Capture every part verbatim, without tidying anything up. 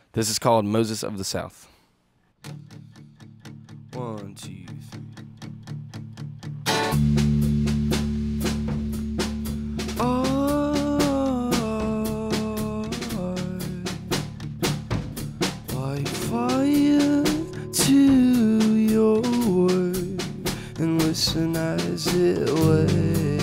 This is called Moses of the South. One, two, three. Like fire to your word, and listen as it lay.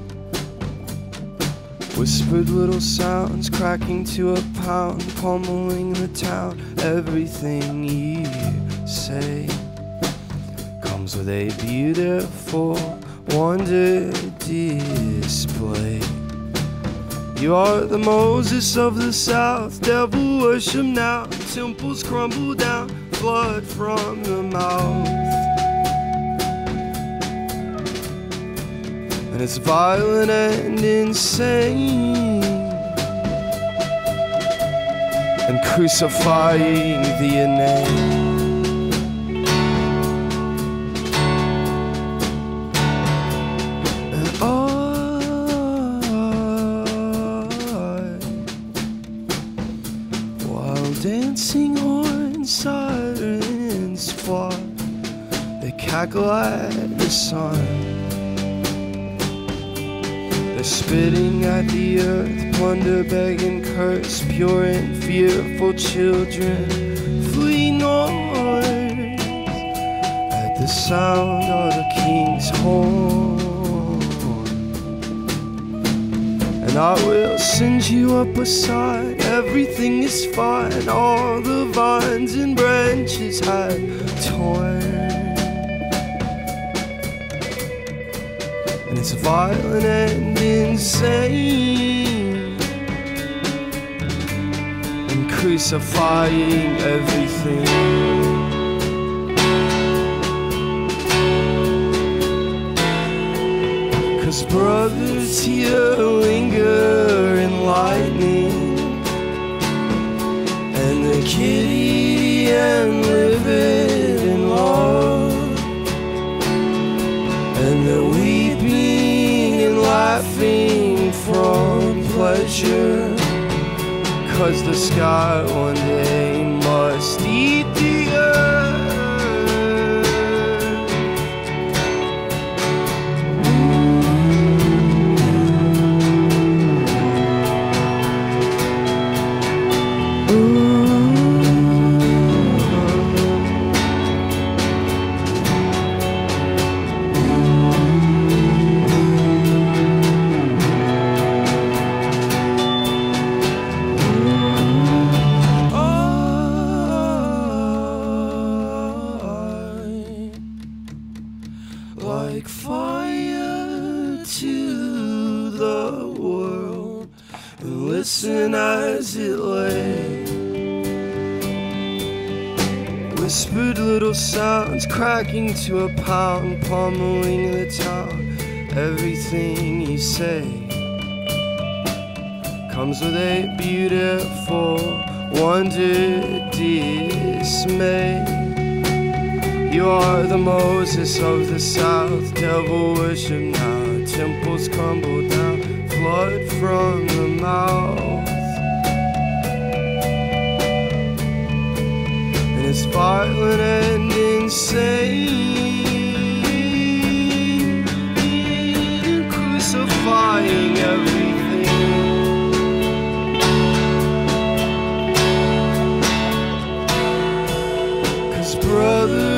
Whispered little sounds cracking to a pound, pummeling the town. Everything you say comes with a beautiful wonder display. You are the Moses of the South, devil worship now. Temples crumble down, blood from the mouth. And it's violent and insane, and crucifying the inane. And I, while dancing horn sirens fly, they cackle at the sun. They're spitting at the earth, plunder, beg, and curse. Pure and fearful children flee north at the sound of the king's horn. And I will send you up a sign, everything is fine. All the vines and branches have torn, and it's violent and insane, and crucifying everything. Cause brothers here linger in lightning, and the kitty and livid in love, and the weeping and laughing from pleasure. Cause the sky one day must eat the earth. Like fire to the world, and listen as it lay. Whispered little sounds cracking to a pound, pummeling the town. Everything you say comes with a beautiful wonder dismay. You are the Moses of the South, devil worship now. Temples crumble down, blood from the mouth. And it's violent and insane, and crucifying everything. Cause brother,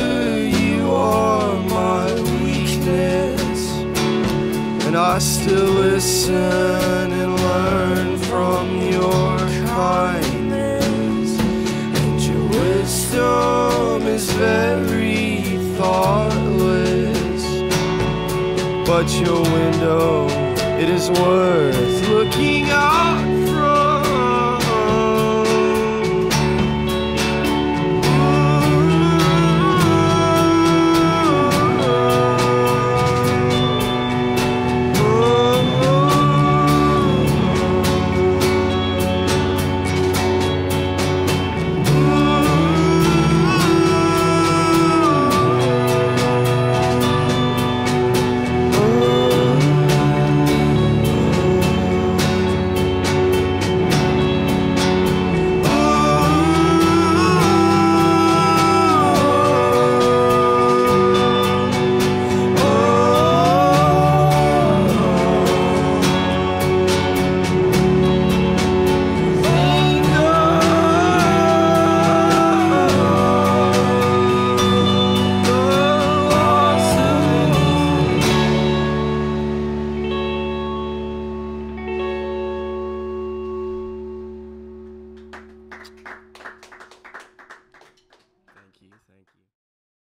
and I still listen and learn from your kindness, and your wisdom is very thoughtless, but your window, it is worth looking out.